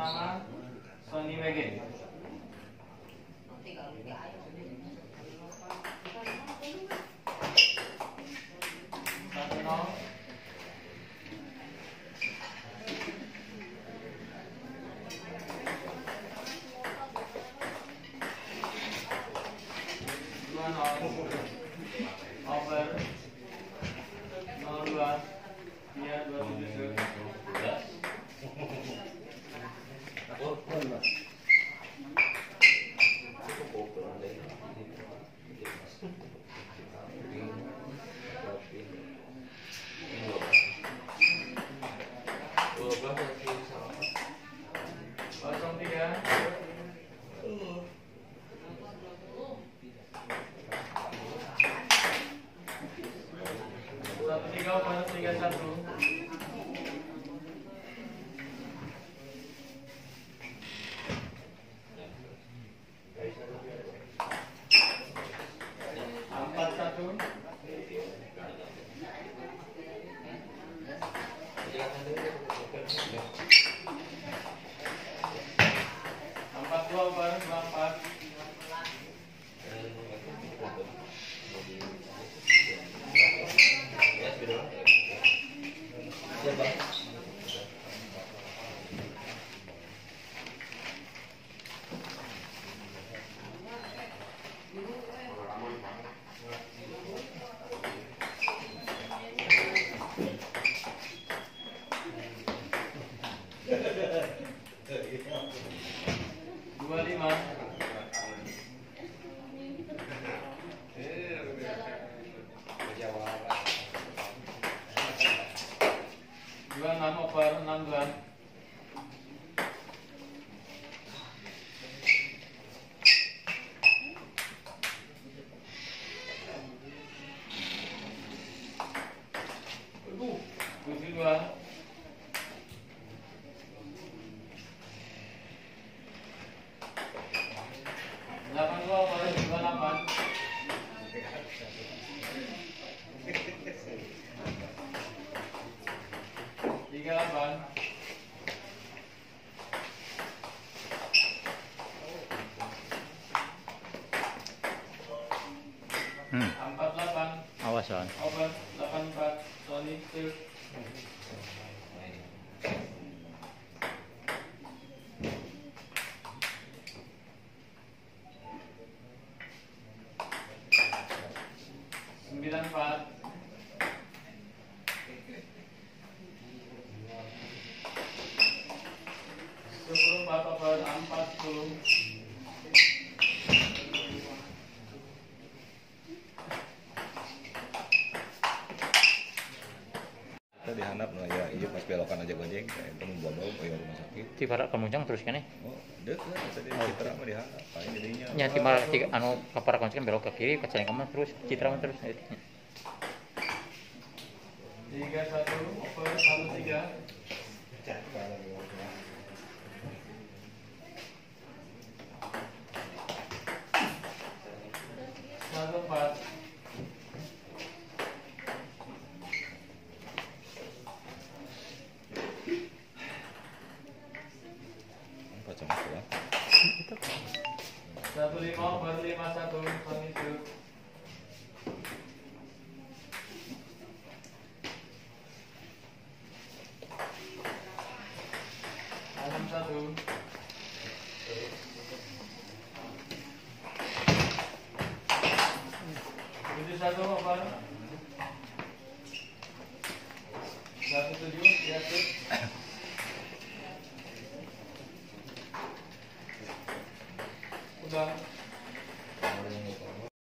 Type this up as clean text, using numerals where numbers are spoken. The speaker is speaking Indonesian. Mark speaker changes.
Speaker 1: nama Sony WG. 1-0. Over 02 dia 27. Kosong 3. 1-3 over 31. 4-1. 42 over 24. 25. 26 over 16. 72. 82 over 28. 38. 48.
Speaker 2: Awas Son.
Speaker 1: Over 84. Sony Silk. 94. 14 over 40.
Speaker 3: Kita dihandap ya, iya pas belokan aja gojek, itu membawa ke rumah sakit.
Speaker 2: Ti para kemuncang terus kan
Speaker 3: Oh, deket tadi Citra mah dihandap, paling jadinya.
Speaker 2: nya ti para anu kapara kemuncang belok ke kiri ke Cilengka terus Citra mah terus
Speaker 1: 31 over 13. 14. 15 over 51. Sony Silk. 61. 71 over 17. Ya, sip. Udah.